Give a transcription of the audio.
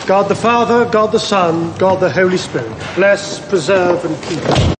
God the Father, God the Son, God the Holy Spirit, bless, preserve, and keep us.